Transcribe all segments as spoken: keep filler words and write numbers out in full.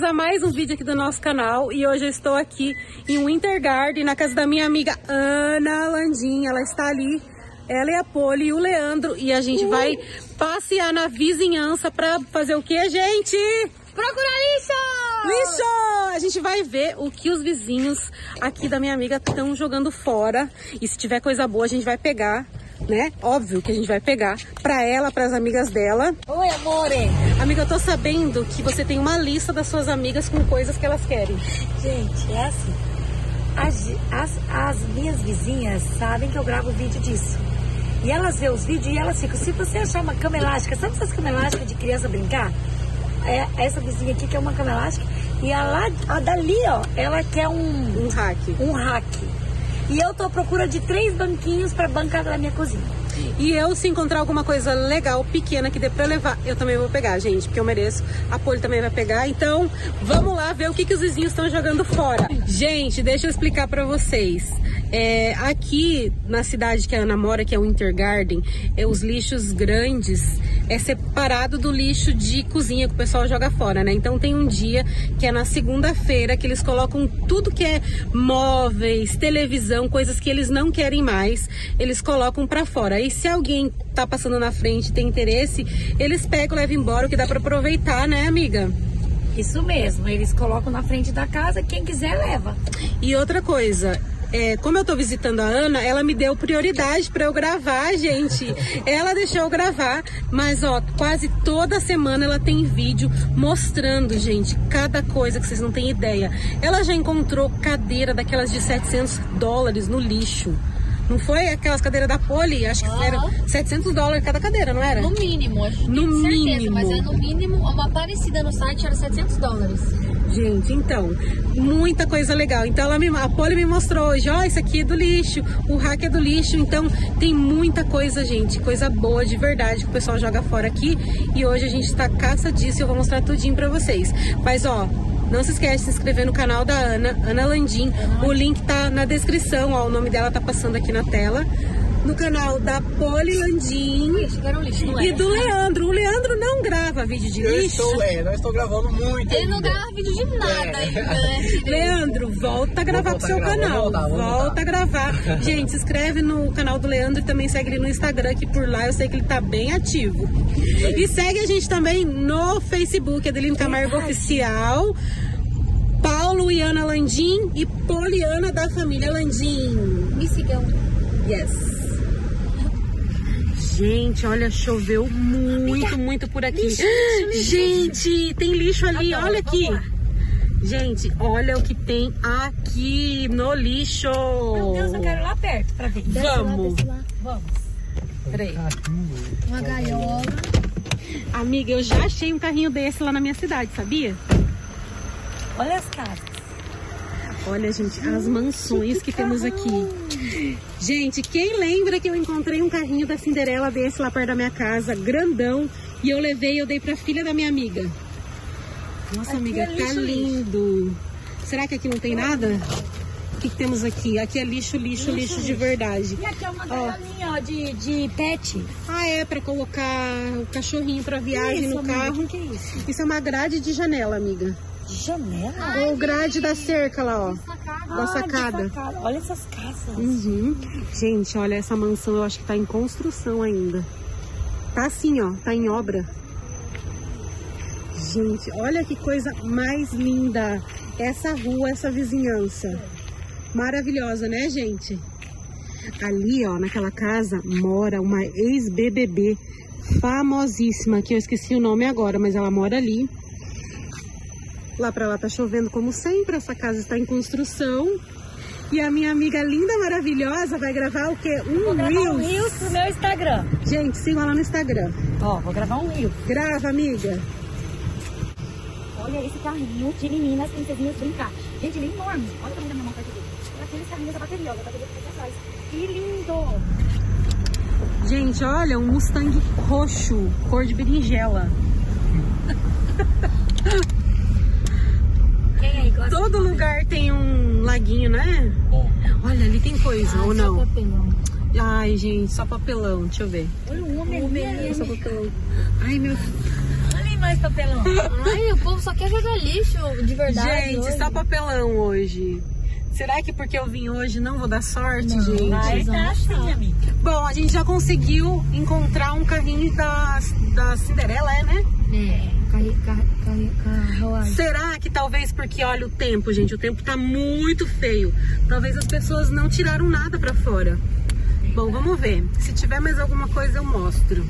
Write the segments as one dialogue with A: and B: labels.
A: bem-vindos a mais um vídeo aqui do nosso canal. E hoje eu estou aqui em Winter Garden, na casa da minha amiga Ana Landim. Ela está ali, ela e a Poli e o Leandro. E a gente uh. vai passear na vizinhança pra fazer o que, gente?
B: Procurar lixo!
A: Lixo! A gente vai ver o que os vizinhos aqui da minha amiga estão jogando fora. E se tiver coisa boa, a gente vai pegar, né? Óbvio que a gente vai pegar pra ela, pras amigas dela.
B: Oi, amore!
A: Amiga, eu tô sabendo que você tem uma lista das suas amigas com coisas que elas querem.
B: Gente, é assim. As, as, as minhas vizinhas sabem que eu gravo vídeo disso. E elas vê os vídeos e elas ficam, se você achar uma cama elástica, sabe essas camas elásticas de criança brincar? É essa vizinha aqui que é uma cama elástica. E a, lá, a dali, ó, ela quer um...
A: Um rack.
B: Um rack. E eu tô à procura de três banquinhos pra bancada da minha cozinha.
A: E eu, se encontrar alguma coisa legal, pequena, que dê pra eu levar, eu também vou pegar, gente, porque eu mereço. A Poli também vai pegar. Então, vamos lá ver o que, que os vizinhos estão jogando fora. Gente, deixa eu explicar pra vocês. É, aqui na cidade que a Ana mora, que é o Winter Garden, é, os lixos grandes é separado do lixo de cozinha que o pessoal joga fora, né? Então tem um dia que é na segunda-feira que eles colocam tudo que é móveis, televisão, coisas que eles não querem mais, eles colocam pra fora. E se alguém tá passando na frente e tem interesse, eles pegam e levam embora, o que dá pra aproveitar, né, amiga?
B: Isso mesmo, eles colocam na frente da casa, quem quiser leva.
A: E outra coisa, é, como eu tô visitando a Ana, ela me deu prioridade pra eu gravar, gente. Ela deixou eu gravar, mas ó, quase toda semana ela tem vídeo mostrando, gente, cada coisa que vocês não têm ideia. Ela já encontrou cadeira daquelas de setecentos dólares no lixo. Não foi aquelas cadeiras da Poli? Acho que uhum. eram setecentos dólares cada cadeira, não era?
C: No mínimo, acho que
A: no
C: tenho certeza,
A: mínimo.
C: Mas é no mínimo, uma parecida no site era setecentos dólares.
A: Gente, então, muita coisa legal. Então ela me, a Poli me mostrou hoje, ó, isso aqui é do lixo, o rack é do lixo. Então tem muita coisa, gente, coisa boa de verdade que o pessoal joga fora aqui. E hoje a gente tá caça disso e eu vou mostrar tudinho pra vocês. Mas ó, não se esquece de se inscrever no canal da Ana, Ana Landim. O link tá na descrição, ó, o nome dela tá passando aqui na tela. No canal da Poli Landim e do Leandro. O Leandro não grava vídeo de
D: eu
A: lixo.
D: Estou, é, não estou gravando muito.
C: Ele não grava vídeo de nada é. ainda, né?
A: Leandro, volta a gravar pro seu
D: gravar,
A: canal.
D: Voltar,
A: volta a gravar. Gente, se inscreve no canal do Leandro e também segue ele no Instagram, que por lá eu sei que ele tá bem ativo. E segue a gente também no Facebook, Adelino Camargo Oficial. Paulo e Ana Landim e Poliana da família Landim.
C: Me sigam.
A: Yes. Gente, olha, choveu muito, muito por aqui. Lixo, lixo, gente, lixo. Tem lixo ali, olha aqui. Gente, olha o que tem aqui no lixo.
B: Meu Deus, eu quero ir lá perto pra ver.
A: Vamos.
C: Desce lá, desce lá.
B: Vamos.
A: Peraí.
C: Uma gaiola.
A: Amiga, eu já achei um carrinho desse lá na minha cidade, sabia?
B: Olha as casas.
A: Olha, gente, as mansões que, que temos aqui. Gente, quem lembra que eu encontrei um carrinho da Cinderela desse lá perto da minha casa, grandão, e eu levei e eu dei pra filha da minha amiga. Nossa, aqui amiga, é tá lixo, lindo. Lixo. Será que aqui não tem nada? O que, que temos aqui? Aqui é lixo, lixo, lixo, lixo de verdade.
B: E aqui é uma gaiolinha, ó, de, de pet.
A: Ah, é, pra colocar o cachorrinho pra viagem isso, no
B: amiga,
A: carro.
B: O que, que é isso?
A: Isso é uma grade de janela, amiga.
B: De janela?
A: Ai, ou grade da cerca lá, ó.
C: Sacada.
A: Da
B: ah,
A: sacada.
B: sacada. Olha essas casas.
A: Uhum. Gente, olha, essa mansão eu acho que tá em construção ainda. Tá assim, ó, tá em obra. Gente, olha que coisa mais linda. Essa rua, essa vizinhança. Maravilhosa, né, gente? Ali, ó, naquela casa, mora uma ex-B B B famosíssima, que eu esqueci o nome agora, mas ela mora ali. Lá pra lá tá chovendo como sempre, essa casa está em construção. E a minha amiga linda, maravilhosa, vai gravar o quê? Um
B: vou gravar
A: Reels.
B: um Reels pro meu Instagram.
A: Gente, sigam lá no Instagram.
B: Ó, vou gravar um Reels.
A: Grava, amiga.
B: Olha esse carrinho de meninas princesinhas brincar. Gente, ele é enorme. Olha o tamanho da minha mão perto dele. Aqueles carrinhos da bateria, ó, da bateria fica atrás. Que lindo!
A: Gente, olha, um Mustang roxo, cor de berinjela.
B: Quem aí gosta?
A: Todo lugar tem um laguinho, né? Olha, ali tem coisa,
C: Ah,
A: ou não?
C: só papelão.
A: Ai, gente, só papelão. Deixa eu ver.
B: Olha o homem ali.
A: Só papelão. Ai, meu...
B: Olha, mais papelão.
C: Ai, o povo só quer jogar lixo de verdade.
A: Gente,
C: hoje.
A: só papelão hoje. Será que porque eu vim hoje não vou dar sorte,
C: Não,
A: gente?
B: Vai dar assim, amiga.
A: Bom, a gente já conseguiu encontrar um carrinho da, da Cinderela, é, né?
C: É, carri, carri, carri, carruagem.
A: Será que talvez porque, olha o tempo, gente, o tempo tá muito feio. Talvez as pessoas não tiraram nada pra fora. Bom, vamos ver. Se tiver mais alguma coisa, eu mostro.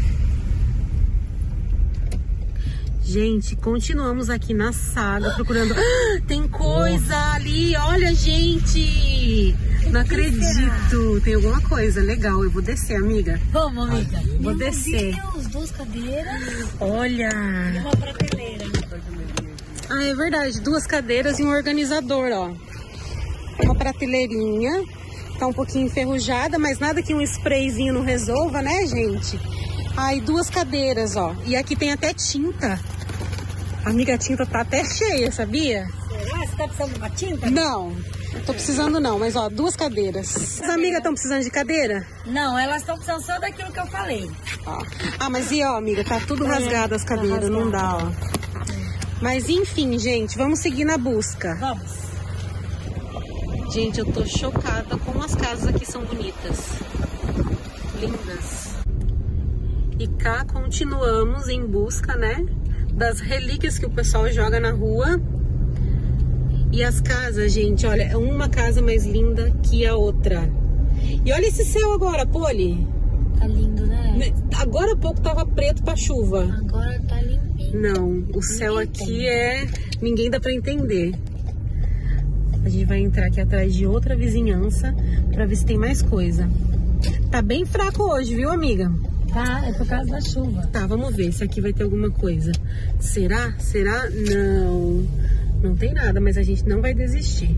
A: Gente, continuamos aqui na saga procurando. Ah, tem coisa ali, olha, gente! Não acredito. Tem alguma coisa legal. Eu vou descer, amiga.
B: Vamos, amiga.
A: Vou descer.
C: Deus, duas cadeiras.
A: Olha!
B: Uma prateleira.
A: Ah, é verdade. Duas cadeiras e um organizador, ó. Uma prateleirinha. Tá um pouquinho enferrujada, mas nada que um sprayzinho não resolva, né, gente? Aí, duas cadeiras, ó. E aqui tem até tinta. Amiga, a tinta tá até cheia, sabia?
B: Será? Você tá precisando de uma tinta?
A: Não, tô precisando não, mas ó, duas cadeiras. As amigas estão precisando de cadeira?
B: Não, elas estão precisando só daquilo que eu falei.
A: Ó. Ah, mas e ó, amiga, tá tudo
B: É,
A: rasgado as
B: tá
A: cadeiras, não dá,
B: rasgado.
A: ó. Mas enfim, gente, vamos seguir na busca.
B: Vamos.
A: Gente, eu tô chocada como as casas aqui são bonitas. Lindas. E cá continuamos em busca, né, das relíquias que o pessoal joga na rua. E as casas, gente, olha, é uma casa mais linda que a outra. E olha esse céu agora, Poli.
C: Tá lindo, né?
A: Agora há pouco tava preto pra chuva.
C: Agora tá limpinho.
A: Não, o céu aqui é... ninguém dá pra entender. A gente vai entrar aqui atrás de outra vizinhança pra ver se tem mais coisa. Tá bem fraco hoje, viu, amiga?
B: Tá, é por causa da chuva.
A: Tá, vamos ver se aqui vai ter alguma coisa. Será? Será? Não. Não tem nada, mas a gente não vai desistir.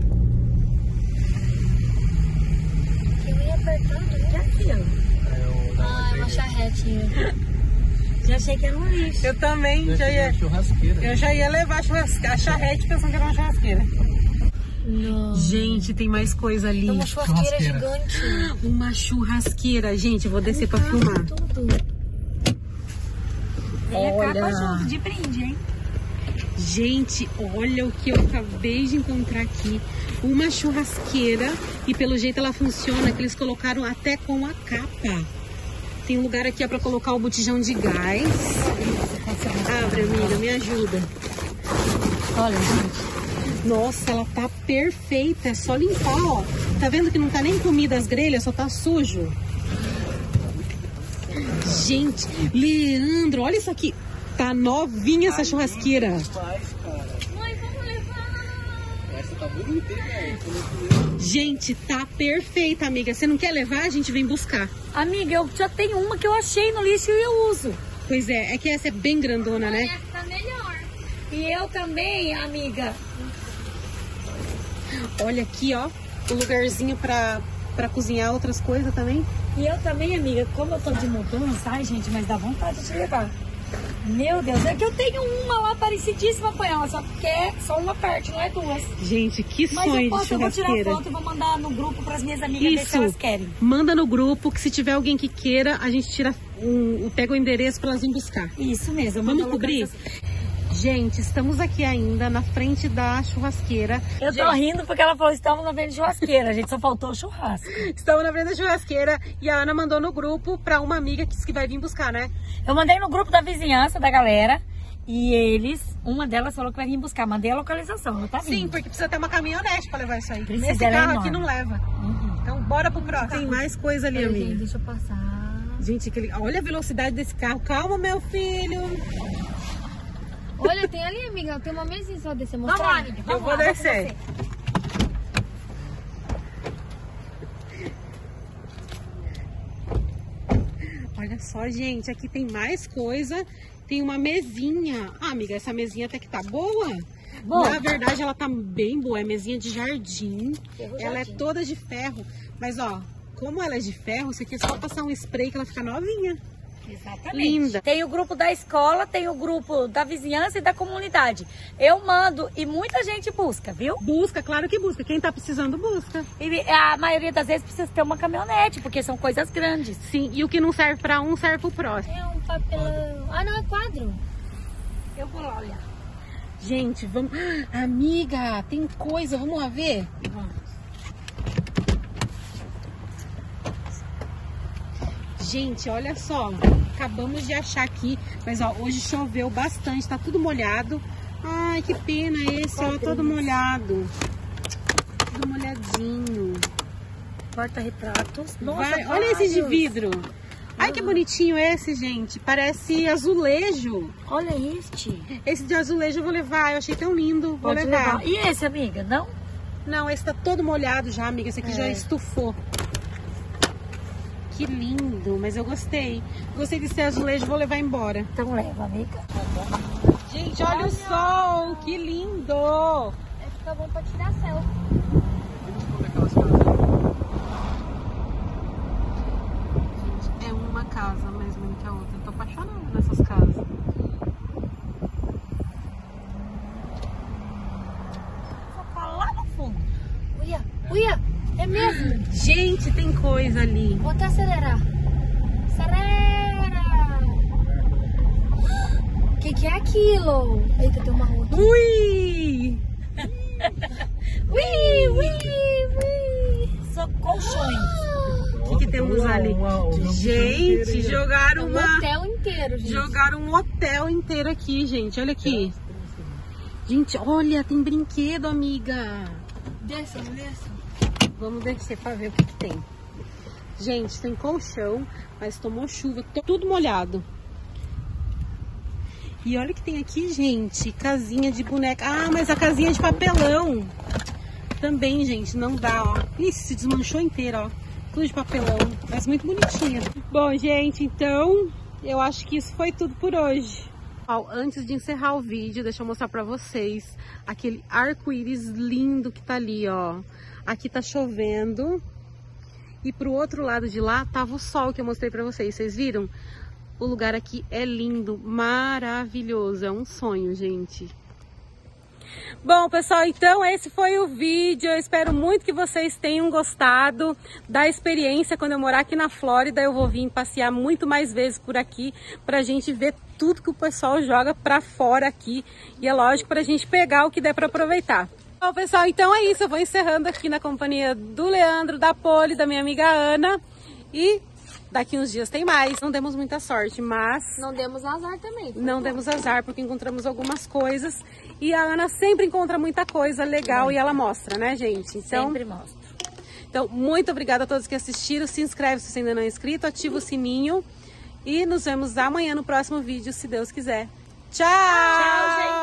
C: Eu ia apertando,
B: E
C: né?
B: aqui, ó.
C: Ah, é uma charretinha.
B: Já achei que era um lixo.
A: Eu também já ia...
D: Churrasqueira.
A: Eu já ia levar a, churrasque... a charrete pensando que era uma churrasqueira.
C: Não.
A: Gente, tem mais coisa ali.
C: É uma churrasqueira
D: Churrasqueira.
C: gigante.
A: Uma churrasqueira. Gente, eu vou descer pra filmar.
C: Tudo.
B: Vem
A: Olha.
B: a capa junto de brinde, hein?
A: Gente, olha o que eu acabei de encontrar aqui. Uma churrasqueira. E pelo jeito ela funciona, que eles colocaram até com a capa. Tem um lugar aqui ó, pra colocar o botijão de gás. Abre, amiga, me ajuda. Olha, gente. Nossa, ela tá perfeita. É só limpar, ó. Tá vendo que não tá nem comida as grelhas, só tá sujo. Gente, Leandro, olha isso aqui. Tá novinha essa churrasqueira.
C: Mãe, vamos levar.
D: Essa tá bonita, hein, velho?
A: Gente, tá perfeita, amiga. Você não quer levar? A gente vem buscar.
B: Amiga, eu já tenho uma que eu achei no lixo e eu uso.
A: Pois é, é que essa é bem grandona, né?
C: Essa tá melhor.
B: E eu também, amiga.
A: Olha aqui, ó. O lugarzinho pra, pra cozinhar outras coisas também.
B: E eu também, amiga, como eu tô de mudança, ai, gente, mas dá vontade de levar. Meu Deus, é que eu tenho uma lá parecidíssima com ela, só que é só uma parte, não é duas.
A: Gente, que
B: Mas eu
A: sonho de
B: posso, eu vou tirar
A: churrasqueira.
B: foto e vou mandar no grupo pras minhas amigas ver se
A: Isso,
B: elas querem.
A: manda no grupo que se tiver alguém que queira, a gente tira um, pega o endereço pra elas virem buscar.
B: Isso mesmo. eu
A: Vamos
B: mando a
A: cobrir?
B: localização.
A: Gente, estamos aqui ainda na frente da churrasqueira.
B: Eu tô rindo porque ela falou, estamos na frente de churrasqueira, a gente só faltou o churrasco.
A: Estamos na frente da churrasqueira e a Ana mandou no grupo pra uma amiga que, que vai vir buscar, né?
B: Eu mandei no grupo da vizinhança, da galera, e eles, uma delas falou que vai vir buscar, mandei a localização, não tá vindo.
A: Sim, porque precisa ter uma caminhonete pra levar isso aí.
B: Precisa,
A: Esse
B: ela é
A: carro aqui
B: enorme.
A: não leva.
B: Uhum.
A: Então bora pro próximo. Tem mais coisa ali,
C: Peraí,
A: amiga.
C: deixa eu passar.
A: Gente, aquele... olha a velocidade desse carro. Calma, meu filho.
C: Olha, tem ali, amiga. Tem uma mesinha só descer mostrar.
B: Vamos lá, amiga.
A: Eu
B: Vamos
A: vou
B: lá, vou com
A: descer.
B: você.
A: Olha só, gente. Aqui tem mais coisa. Tem uma mesinha. Ah, amiga, essa mesinha até que tá boa.
B: Boa.
A: Na verdade, ela tá bem boa. É mesinha de jardim.
B: Ferro
A: Ela
B: jardim.
A: é toda de ferro. Mas, ó, como ela é de ferro, isso aqui é só passar um spray que ela fica novinha.
B: Exatamente.
A: Linda.
B: Tem o grupo da escola, tem o grupo da vizinhança e da comunidade. Eu mando e muita gente busca, viu?
A: Busca, claro que busca. Quem tá precisando, busca.
B: E a maioria das vezes precisa ter uma caminhonete, porque são coisas grandes.
A: Sim, e o que não serve pra um, serve pro próximo.
C: É um papelão. Ah, não, é quadro.
B: Eu vou lá olhar.
A: Gente, vamos... Ah, amiga, tem coisa, vamos lá ver?
B: Vamos.
A: Gente, olha só, acabamos de achar aqui, mas ó, hoje choveu bastante, tá tudo molhado. Ai, que pena esse, ó, todo molhado. Tudo molhadinho.
B: Porta-retratos. Nossa,
A: Vai, olha esse de vidro. Ai, que bonitinho esse, gente. Parece azulejo.
B: Olha este.
A: Esse de azulejo eu vou levar, eu achei tão lindo. Vou
B: Pode
A: levar.
B: levar. E esse, amiga, não?
A: Não, esse tá todo molhado já, amiga. Esse aqui
B: É.
A: já estufou. Que lindo, mas eu gostei. Gostei de ser azulejo, vou levar embora.
B: Então leva, amiga.
A: Gente, olha, olha o sol, que lindo.
C: É, fica bom pra tirar selfie.
A: Gente, é uma casa mais linda que a outra. Eu tô apaixonada nessas casas.
B: Só fala lá no fundo. Uia, uia, é mesmo.
A: Gente, tem coisa ali.
C: Vou até acelerar. Acelera! O que, que é aquilo? Eita, tem uma rua aqui.
A: Ui!
C: Ui, ui, ui.
B: Só colchões.
A: O que, que temos ali? Gente, jogaram
C: Um
A: uma...
C: hotel inteiro, gente.
A: Jogaram um hotel inteiro aqui, gente. Olha aqui. Gente, olha, tem brinquedo, amiga.
C: Desça, desça.
A: Vamos descer pra ver o que, que tem. Gente, tem colchão, mas tomou chuva, tô tudo molhado. E olha o que tem aqui, gente. Casinha de boneca. Ah, mas a casinha de papelão. Também, gente, não dá, ó. Ih, se desmanchou inteira, ó. Tudo de papelão, mas muito bonitinha. Bom, gente, então eu acho que isso foi tudo por hoje. Ó, antes de encerrar o vídeo, deixa eu mostrar pra vocês aquele arco-íris lindo que tá ali, ó. Aqui tá chovendo e pro outro lado de lá tava o sol que eu mostrei pra vocês. Vocês viram? O lugar aqui é lindo, maravilhoso. É um sonho, gente. Bom, pessoal, então esse foi o vídeo. Eu espero muito que vocês tenham gostado da experiência. Quando eu morar aqui na Flórida, eu vou vir passear muito mais vezes por aqui pra gente ver tudo que o pessoal joga pra fora aqui. E é lógico, pra gente pegar o que der pra aproveitar. Bom, pessoal, então é isso. Eu vou encerrando aqui na companhia do Leandro, da Poli, da minha amiga Ana. E daqui uns dias tem mais. Não demos muita sorte, mas...
C: Não demos azar também.
A: Não demos azar, porque encontramos algumas coisas. E a Ana sempre encontra muita coisa legal muito. E ela mostra, né, gente? Então,
B: sempre mostra.
A: Então, muito obrigada a todos que assistiram. Se inscreve se você ainda não é inscrito, ativa o sininho. E nos vemos amanhã no próximo vídeo, se Deus quiser. Tchau!
B: Tchau, gente!